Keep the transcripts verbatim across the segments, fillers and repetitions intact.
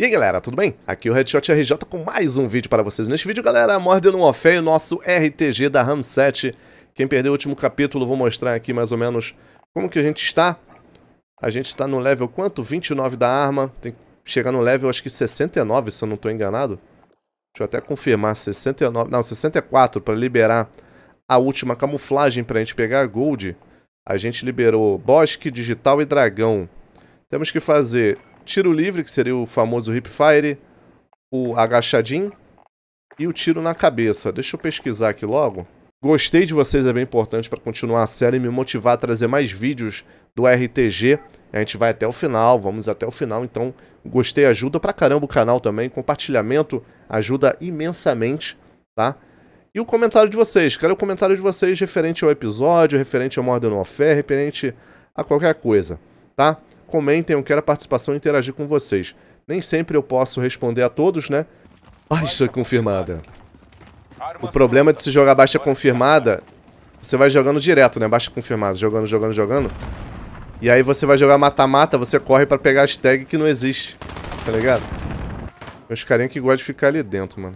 E aí galera, tudo bem? Aqui é o Headshot R J com mais um vídeo para vocês. Neste vídeo, galera, Modern Warfare, o nosso R T G da RAM sete. Quem perdeu o último capítulo, vou mostrar aqui mais ou menos como que a gente está. A gente está no level quanto? vinte e nove da arma. Tem que chegar no level, acho que sessenta e nove, se eu não estou enganado. Deixa eu até confirmar, sessenta e nove, não, sessenta e quatro para liberar a última camuflagem para a gente pegar a Gold. A gente liberou Bosque, Digital e Dragão. Temos que fazer tiro livre, que seria o famoso hipfire, o agachadinho e o tiro na cabeça. Deixa eu pesquisar aqui logo. Gostei de vocês, é bem importante para continuar a série e me motivar a trazer mais vídeos do R T G. A gente vai até o final, vamos até o final, então gostei, ajuda pra caramba o canal também. Compartilhamento ajuda imensamente, tá? E o comentário de vocês, quero o comentário de vocês referente ao episódio, referente ao Modern Warfare, referente a qualquer coisa, tá? Comentem, eu quero a participação e interagir com vocês. Nem sempre eu posso responder a todos, né? Baixa confirmada. O problema de se jogar baixa confirmada, você vai jogando direto, né? Baixa confirmada, jogando, jogando, jogando. E aí você vai jogar mata-mata, você corre pra pegar as tags que não existe, tá ligado? Meus carinha que gostam de ficar ali dentro, mano.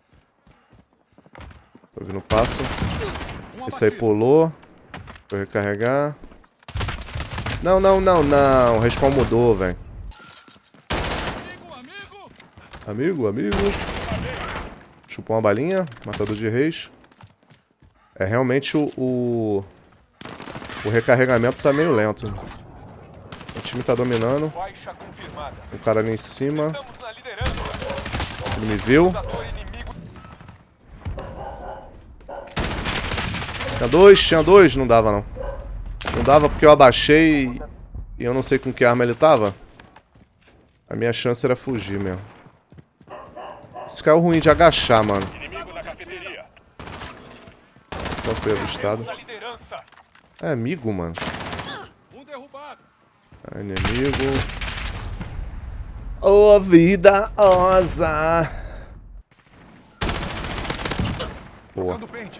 Tô ouvindo o passo. Esse aí pulou. Vou recarregar. Não, não, não, não. O respawn mudou, velho. Amigo, amigo. Chupou uma balinha. Matador de reis. É, realmente o, o... O recarregamento tá meio lento. O time tá dominando. O cara ali em cima. Ele me viu. Tinha dois, tinha dois. Não dava, não. Não dava porque eu abaixei e eu não sei com que arma ele tava. A minha chance era fugir mesmo. Esse caiu ruim de agachar, mano. Qual foi avistado? É amigo, mano. É inimigo. Oh, vida osa. Boa.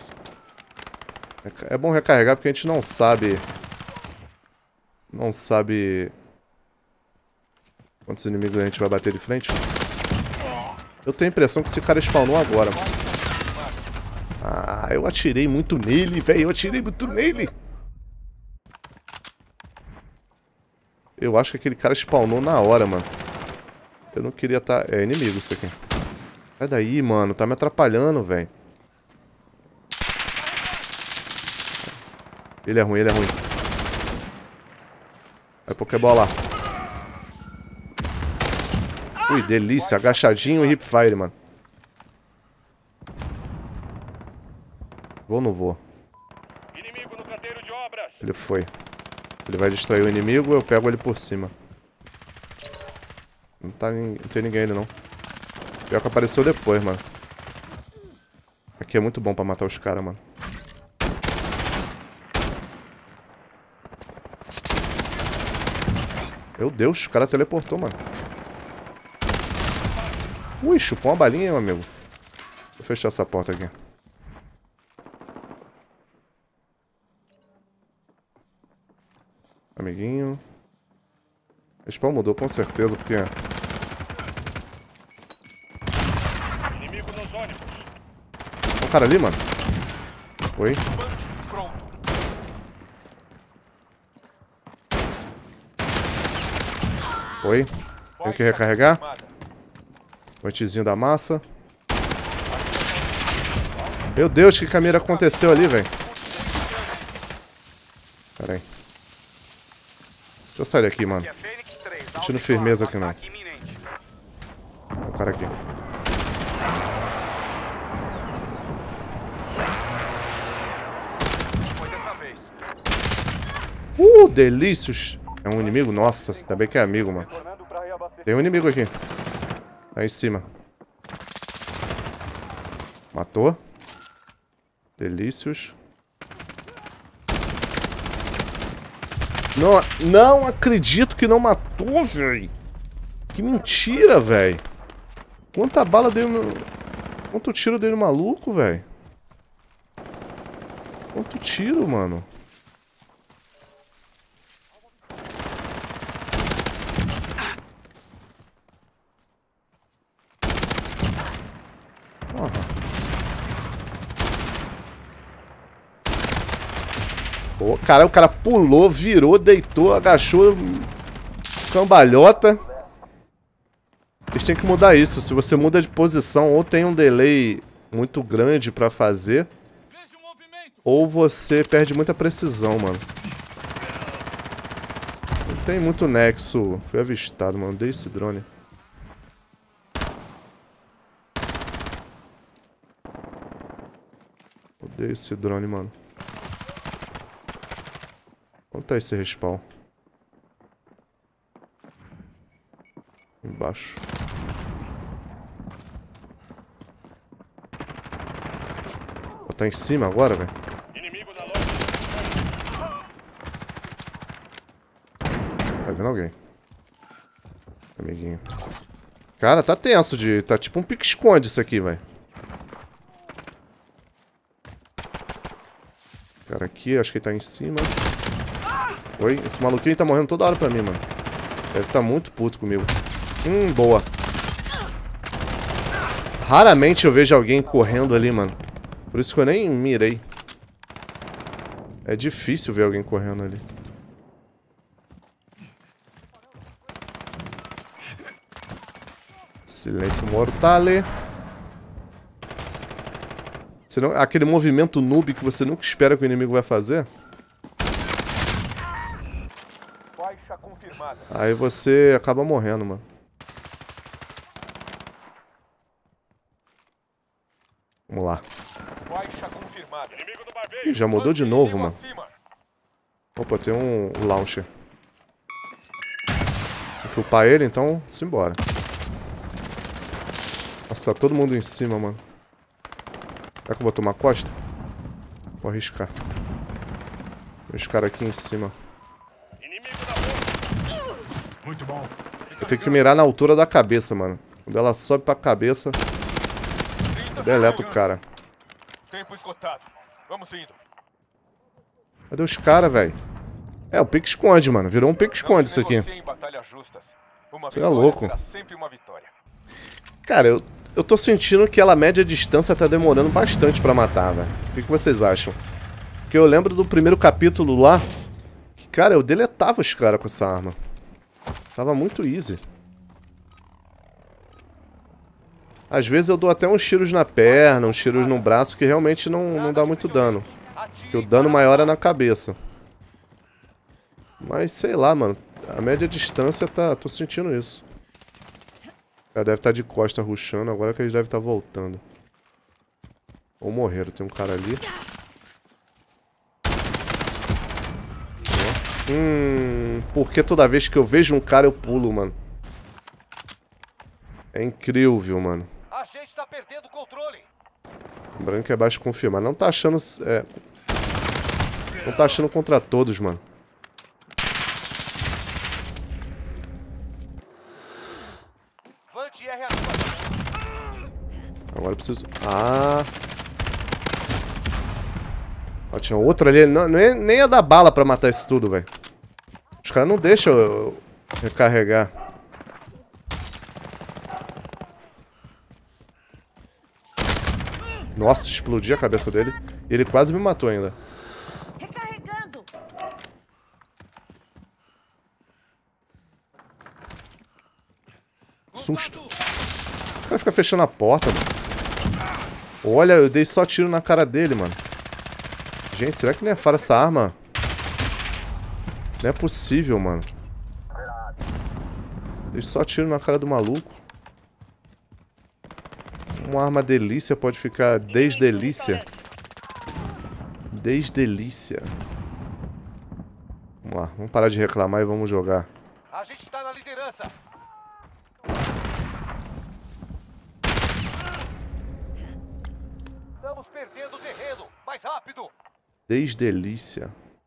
É bom recarregar porque a gente não sabe... Não sabe... Quantos inimigos a gente vai bater de frente. Eu tenho a impressão que esse cara spawnou agora. Ah, eu atirei muito nele, velho. Eu atirei muito nele. Eu acho que aquele cara spawnou na hora, mano. Eu não queria estar... Tá... É inimigo isso aqui. Sai daí, mano. Tá me atrapalhando, velho. Ele é ruim, ele é ruim. Vai Pokébola. Ui, delícia. Agachadinho e hipfire, mano. Vou ou não vou? Ele foi. Ele vai distrair o inimigo, eu pego ele por cima. Não, tá, não tem ninguém ali, não. Pior que apareceu depois, mano. Aqui é muito bom pra matar os caras, mano. Meu Deus, o cara teleportou, mano. Ui, chupou uma balinha, meu amigo. Deixa eu fechar essa porta aqui. Amiguinho. O spawn mudou com certeza, porque... Inimigo nos ônibus. Tem um cara ali, mano. Oi. Foi. Tenho que recarregar. Pontezinho da massa. Meu Deus, que câmera aconteceu ali, velho. Pera aí. Deixa eu sair daqui, mano. Deixa no firmeza aqui, não. Olha o cara aqui. Uh, delícios. É um inimigo? Nossa, ainda bem que é amigo, mano. Tem um inimigo aqui. Lá em cima. Matou. Delícios. Não, não acredito que não matou, velho. Que mentira, velho. Quanta bala deu no... Quanto tiro deu no maluco, velho. Quanto tiro, mano. Pô, cara, o cara pulou, virou, deitou, agachou, cambalhota. Eles têm que mudar isso. Se você muda de posição, ou tem um delay muito grande pra fazer, ou você perde muita precisão, mano. Não tem muito nexo. Fui avistado, mano. Dei esse drone. Odeio esse drone, mano. Onde tá esse respawn? Embaixo. Oh, tá em cima agora, velho? Tá vendo alguém? Amiguinho. Cara, tá tenso de... Tá tipo um pique-esconde isso aqui, velho. Cara aqui, acho que ele tá em cima. Oi? Esse maluquinho tá morrendo toda hora pra mim, mano. Deve tá muito puto comigo. Hum, boa. Raramente eu vejo alguém correndo ali, mano. Por isso que eu nem mirei. É difícil ver alguém correndo ali. Silêncio mortale. Senão, aquele movimento noob que você nunca espera que o inimigo vai fazer. Aí você acaba morrendo, mano. Vamos lá. Ih, já mudou de novo, mano. Opa, tem um launcher. Vou upar ele, então, simbora. Nossa, tá todo mundo em cima, mano. Será que eu vou tomar costa? Vou arriscar. Tem uns caras aqui em cima. Muito bom. Eu tenho que mirar na altura da cabeça, mano. Quando ela sobe pra cabeça, deleta o cara. Tempo esgotado. Vamos indo. Cadê os caras, velho? É, o pique-esconde, mano. Virou um pique-esconde isso aqui. Você é louco. Cara, eu, eu tô sentindo que ela média distância tá demorando bastante pra matar, velho. O que, que vocês acham? Porque eu lembro do primeiro capítulo lá, que, cara, eu deletava os caras com essa arma. Tava muito easy. Às vezes eu dou até uns tiros na perna, uns tiros no braço, que realmente não, não dá muito dano. Porque o dano maior é na cabeça. Mas sei lá, mano. A média distância tá... Tô sentindo isso. O cara deve estar de costa rushando, agora que eles devem estar voltando. Ou morreram, tem um cara ali. Hum, porque toda vez que eu vejo um cara eu pulo, mano. É incrível, mano. A gente tá perdendo o controle. Lembrando que é baixo confirmar. Não tá achando... É... Não tá achando contra todos, mano. Agora eu preciso... Ah... Ó, tinha outro ali. Não, nem ia dar bala pra matar isso tudo, velho. Os caras não deixam eu recarregar. Nossa, explodi a cabeça dele. E ele quase me matou ainda. Recarregando. Susto. O cara fica fechando a porta, mano. Olha, eu dei só tiro na cara dele, mano. Gente, será que não é fara essa arma? Não é possível, mano. Dei só tiro na cara do maluco. Uma arma delícia pode ficar desdelícia. Desdelícia. Vamos lá, vamos parar de reclamar e vamos jogar. A gente tá na liderança. Estamos perdendo o terreno. Mais rápido. Desdelícia.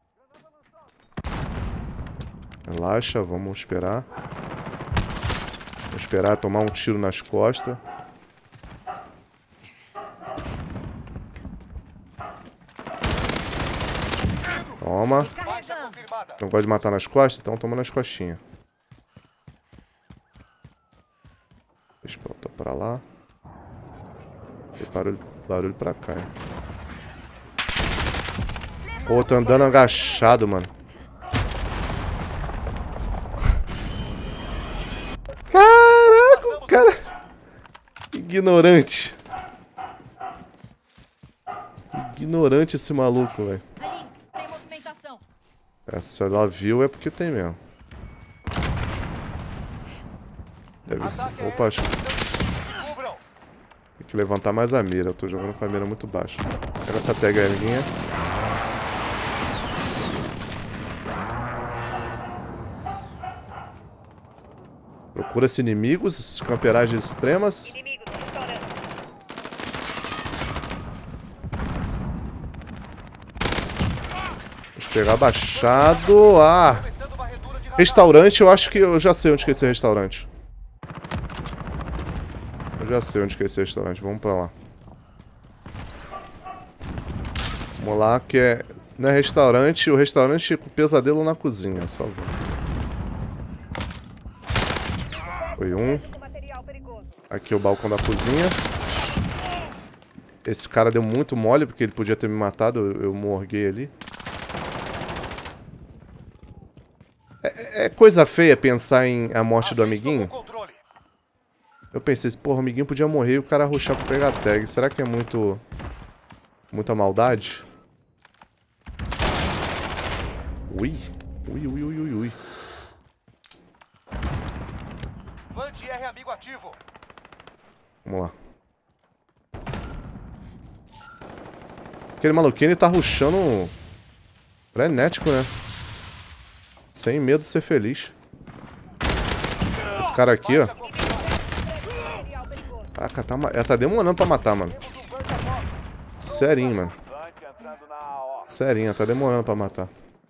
Relaxa, vamos esperar. Vamos esperar tomar um tiro nas costas. Toma. Não gosta de matar nas costas? Então toma nas costinhas. Deixa eu botar pra lá. Tem barulho, barulho pra cá, hein? Pô, tô andando agachado, mano. Caraca, o cara... Ignorante. Ignorante esse maluco, velho. Ali, tem movimentação. É, se ela viu é porque tem mesmo. Deve ser. Opa, acho que Cubram. tem que levantar mais a mira. Eu tô jogando com a mira muito baixa. Pega essa tag aí, amiguinha. Procura-se inimigos, camperagens extremas. Inimigo no restaurante. Vamos pegar abaixado. Ah! Começando varredura de radar. Restaurante, eu acho que eu já sei onde que é esse restaurante. Eu já sei onde que é esse restaurante. Vamos pra lá. Vamos lá, que é... Não é restaurante, o restaurante com pesadelo na cozinha. Só ver. Foi um. Material perigoso. Aqui é o balcão da cozinha. Esse cara deu muito mole, porque ele podia ter me matado. Eu, eu morguei ali. É, é coisa feia pensar em a morte do A gente tomou amiguinho. controle. Eu pensei, porra, o amiguinho podia morrer e o cara rushar pra pegar a tag. Será que é muito... Muita maldade? Ui. Ui, ui, ui, ui, ui. Vante R amigo ativo. Vamos lá. Aquele maluquinho, ele tá rushando... Frenético, né? Sem medo de ser feliz. Esse cara aqui, ó. Material perigoso. Caraca, tá, ma- ela tá demorando pra matar, mano. Serinho, mano. Serinho, ela tá demorando pra matar.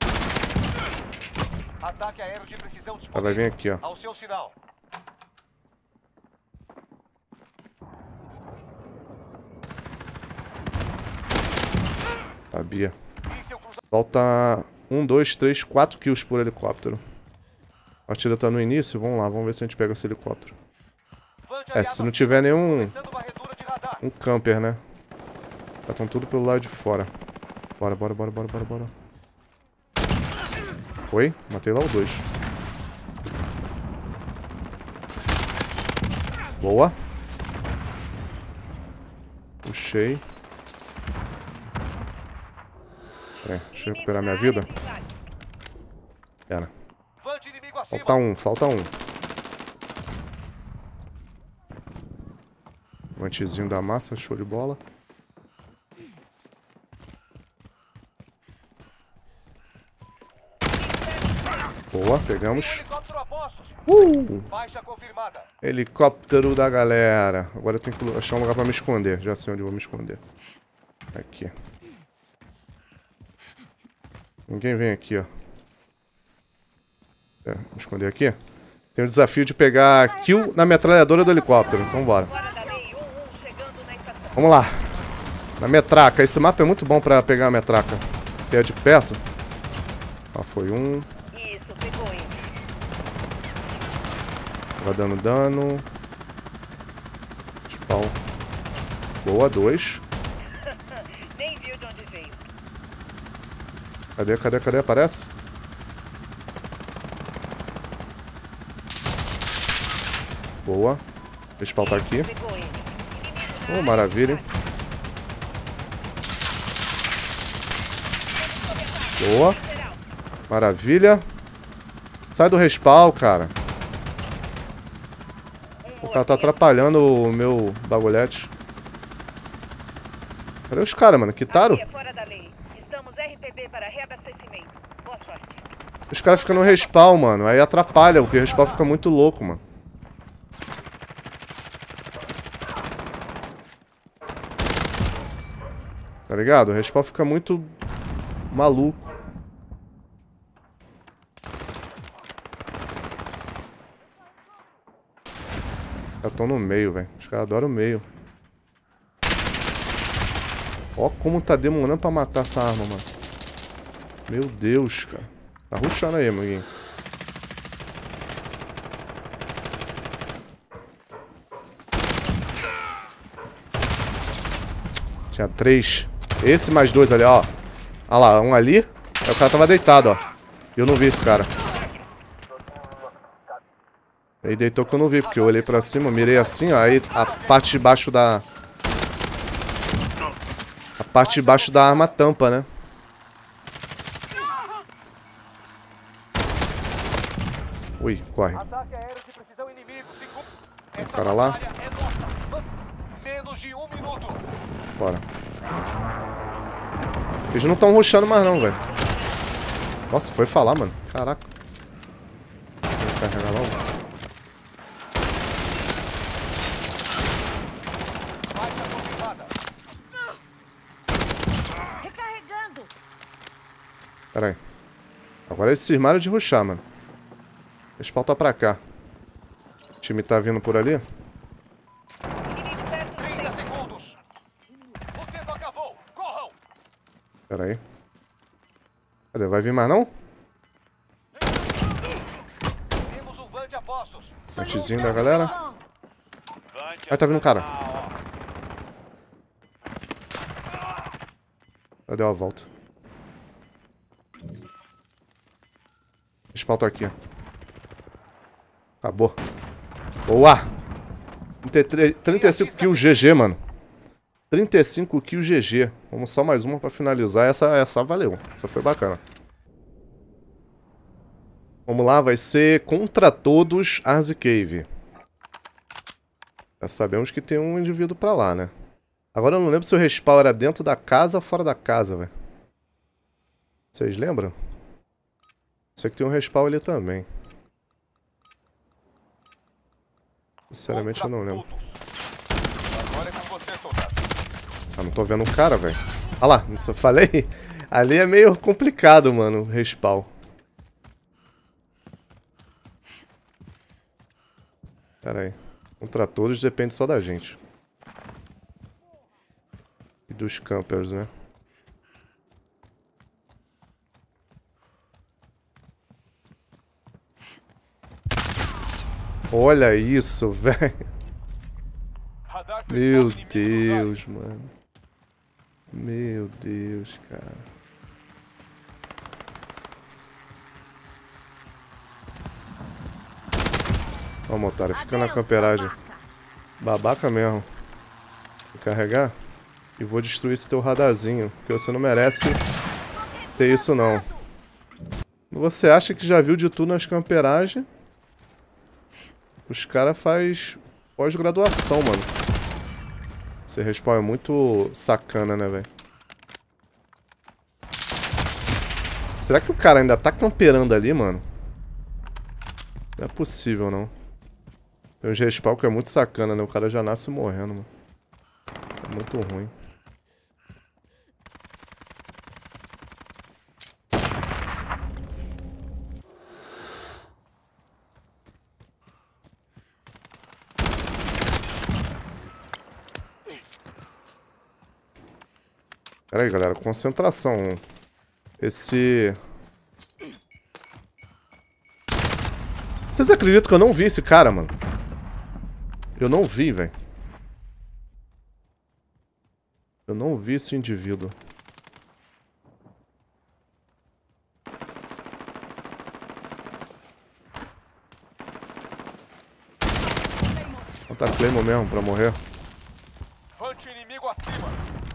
Ataque aéreo de precisão Ela vai vir aqui, ó. Ao seu sinal. Sabia. Míssil cruzado. Falta um, dois, três, quatro kills por helicóptero. A partida tá no início, vamos lá, vamos ver se a gente pega esse helicóptero. Vante É, aliado se não ativo. tiver nenhum Começando varredura de radar. um camper, né? Já estão tudo pelo lado de fora. Bora, bora, bora, bora, bora, bora. Foi? Matei lá o dois. Boa. Puxei. Pera aí, deixa eu recuperar minha vida. Pera. Vante inimigo acima. Falta um, falta um. Vantezinho da massa, show de bola. Boa, pegamos. Helicóptero a postos. Uh! Baixa confirmada. Helicóptero da galera. Agora eu tenho que achar um lugar pra me esconder. Já sei onde eu vou me esconder. Aqui. Ninguém vem aqui, ó. É, me esconder aqui. Tem o desafio de pegar kill na metralhadora do helicóptero. Então bora. Fora da lei, um um chegando na estação. Vamos lá. Na metraca. Esse mapa é muito bom pra pegar a metraca. Que é de perto. Ó, foi um. Isso, pegou ele. Vai dando dano. Spawn. Boa, dois. Nem viu de onde veio. Cadê, cadê, cadê? Aparece? Boa. Deixa eu pautar aqui. Pegou ele. Oh, maravilha, hein? Boa. Maravilha. Sai do respawn, cara. O cara tá atrapalhando o meu bagulhete. Cadê os caras, mano? Quitaram? Aqui é fora da lei. Estamos R P B para reabastecimento. Boa sorte. Os caras ficam no respawn, mano. Aí atrapalha, porque o respawn fica muito louco, mano. Tá ligado? O respawn fica muito maluco. Já estão no meio, velho. Os caras adoram o meio. Ó como tá demorando pra matar essa arma, mano. Meu Deus, cara. Tá rushando aí, amiguinho. Tinha três. Esse mais dois ali, ó. Olha lá, um ali. Aí o cara tava deitado, ó. E eu não vi esse cara. Ele deitou que eu não vi, porque eu olhei pra cima, mirei assim, ó. Aí a parte de baixo da... A parte de baixo da arma tampa, né? Ui, corre. Ataque aéreo de precisão inimigo. Segura. Essa cara lá. batalha é nossa. Menos de um minuto. Bora. Eles não estão rushando mais não, velho. Nossa, foi falar, mano. Caraca. Vou carregar logo. Baixa confirmada. Recarregando. Pera aí. Agora eles cismaram de rushar, mano. Deixa eu pautar pra cá. O time tá vindo por ali. Inimigo perto do trinta centro. segundos. O tempo acabou. Corram. Pera aí. Cadê? Vai vir mais não? Temos um van de apostos. Antezinho da galera. Aí tá vindo um cara. Já deu a volta. Deixa eu pautar aqui. Acabou. Boa! trinta e cinco kills G G, mano. trinta e cinco kills G G. Vamos só mais uma pra finalizar. Essa, essa valeu. Essa foi bacana. Vamos lá, vai ser contra todos Arze Cave. Já sabemos que tem um indivíduo pra lá, né? Agora eu não lembro se o respawn era dentro da casa ou fora da casa, velho. Vocês lembram? Sei que tem um respawn ali também. Sinceramente eu não lembro. Agora é com você, soldado. Ah, não tô vendo um cara, velho. Ah lá, isso eu falei. Ali é meio complicado, mano, o respawn. Pera aí. Contra todos depende só da gente. E dos campers, né? Olha isso, velho. Meu Deus, mano. Meu Deus, cara. Vamos, otário. Fica na camperagem. Babaca mesmo. Vou carregar. E vou destruir esse teu radarzinho. Porque você não merece ter isso, não. Você acha que já viu de tudo nas camperagens? Os caras faz pós-graduação, mano. Esse respawn é muito sacana, né, velho? Será que o cara ainda tá camperando ali, mano? Não é possível, não. Tem uns respawn que é muito sacana, né? O cara já nasce morrendo, mano. É muito ruim. Pera aí, galera. Concentração. Esse... Vocês acreditam que eu não vi esse cara, mano? Eu não vi, velho. Eu não vi esse indivíduo. Não tá Claymore mesmo pra morrer. Vante inimigo acima.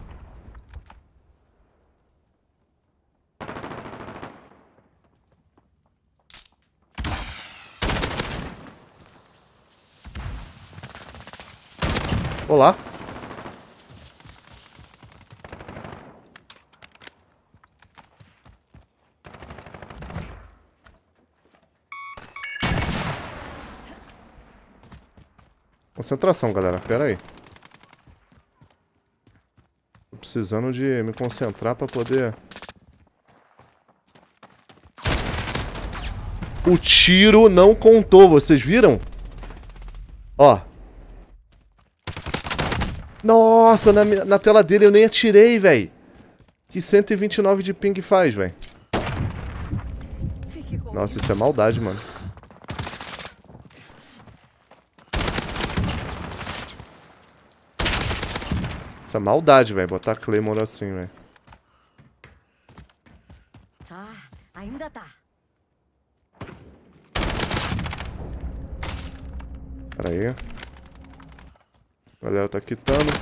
Olá. Concentração, galera. Pera aí. Tô precisando de me concentrar pra poder... O tiro não contou, vocês viram? Ó. Nossa, na, na tela dele eu nem atirei, velho. Que cento e vinte e nove de ping faz, velho? Nossa, isso é maldade, mano. Essa maldade, velho. Botar Claymore assim, velho. Tá, ainda tá. Pera aí. A galera tá quitando.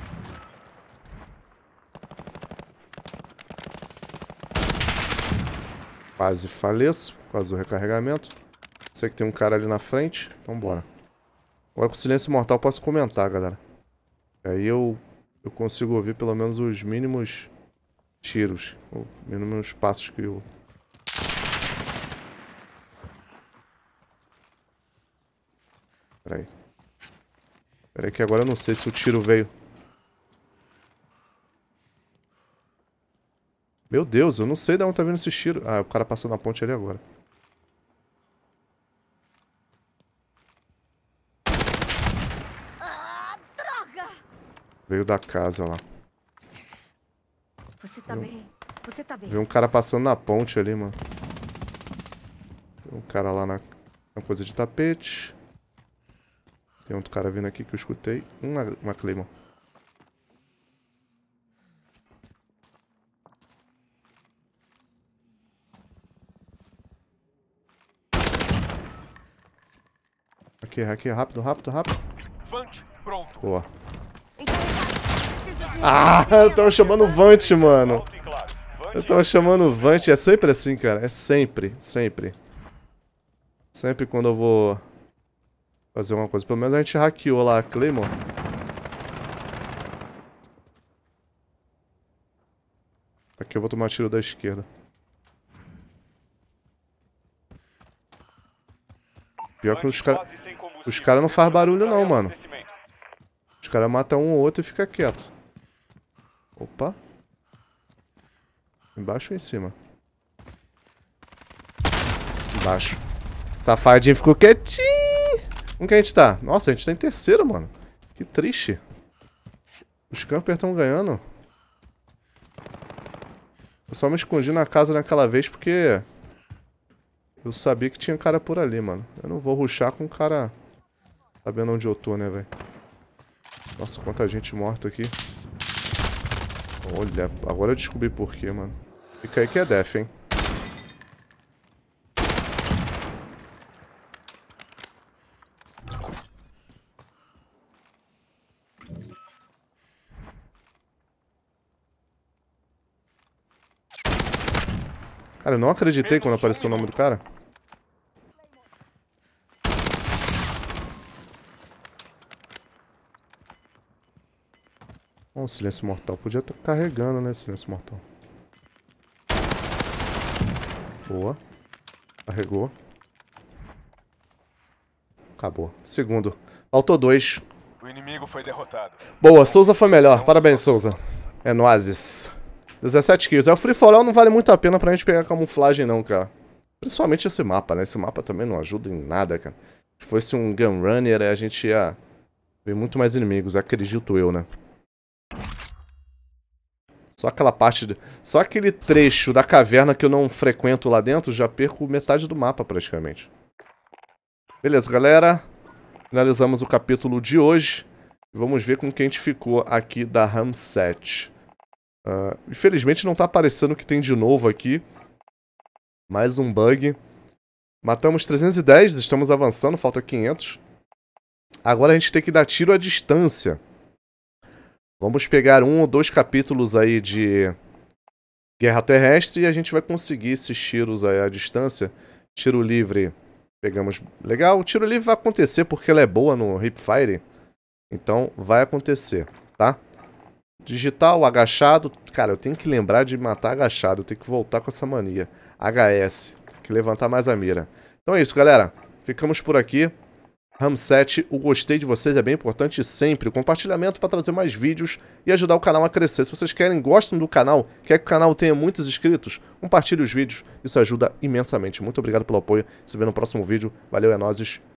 Quase faleço. Quase o recarregamento. Sei que tem um cara ali na frente. Então bora. Agora com silêncio mortal eu posso comentar, galera. Aí eu, eu consigo ouvir pelo menos os mínimos tiros. Ou mínimos passos que eu... Pera aí. Pera aí que agora eu não sei se o tiro veio. Meu Deus, eu não sei de onde tá vindo esse tiro. Ah, o cara passou na ponte ali agora. Ah, droga! Veio da casa lá. Você tá bem? Você tá bem? Veio um cara passando na ponte ali, mano. Tem um cara lá na, na coisa de tapete. Tem outro cara vindo aqui que eu escutei. Uma, uma Claymore. Aqui, aqui, rápido, rápido, rápido. Vant pronto. Boa. Preciso de Ah, eu tava chamando o Vant, mano. Alto e claro. Vant Eu tava chamando o Vant. É sempre assim, cara. É sempre, sempre. Sempre quando eu vou fazer uma coisa. Pelo menos a gente hackeou lá a Claymore. Aqui eu vou tomar tiro da esquerda. Pior que os caras... Os caras não fazem barulho não, mano. Os caras matam um ou outro e fica quieto. Opa. Embaixo ou em cima? Embaixo. Safadinho ficou quietinho. Como que a gente tá? Nossa, a gente tá em terceiro, mano. Que triste. Os campers estão ganhando. Eu só me escondi na casa naquela vez porque... eu sabia que tinha cara por ali, mano. Eu não vou rushar com o cara... sabendo onde eu tô, né, velho? Nossa, quanta gente morta aqui. Olha, agora eu descobri por quê, mano. Fica aí que é def, hein? Cara, eu não acreditei quando apareceu o nome do cara. Bom, silêncio mortal. Podia estar carregando, né? Silêncio mortal. Boa. Carregou. Acabou. Segundo. Faltou dois. O inimigo foi derrotado. Boa, Souza foi melhor. Parabéns, Souza. É nóis. dezessete kills. É, o Free For All não vale muito a pena pra gente pegar camuflagem não, cara. Principalmente esse mapa, né? Esse mapa também não ajuda em nada, cara. Se fosse um Gunrunner, a gente ia ver muito mais inimigos, acredito eu, né? Só aquela parte... De... Só aquele trecho da caverna que eu não frequento lá dentro, já perco metade do mapa, praticamente. Beleza, galera. Finalizamos o capítulo de hoje. Vamos ver com quem a gente ficou aqui da RAM sete. Uh, infelizmente não tá aparecendo o que tem de novo aqui. Mais um bug. Matamos trezentos e dez, estamos avançando, falta quinhentos. Agora a gente tem que dar tiro à distância. Vamos pegar um ou dois capítulos aí de Guerra Terrestre e a gente vai conseguir esses tiros aí à distância. Tiro livre, pegamos... Legal, o tiro livre vai acontecer porque ela é boa no Hipfire. Então vai acontecer, tá? Digital, agachado. Cara, eu tenho que lembrar de matar agachado. Eu tenho que voltar com essa mania. H S. Tem que levantar mais a mira. Então é isso, galera. Ficamos por aqui. RAM sete, o gostei de vocês é bem importante sempre. O compartilhamento para trazer mais vídeos e ajudar o canal a crescer. Se vocês querem, gostam do canal, quer que o canal tenha muitos inscritos, compartilhe os vídeos. Isso ajuda imensamente. Muito obrigado pelo apoio. Se vê no próximo vídeo. Valeu, é nóis.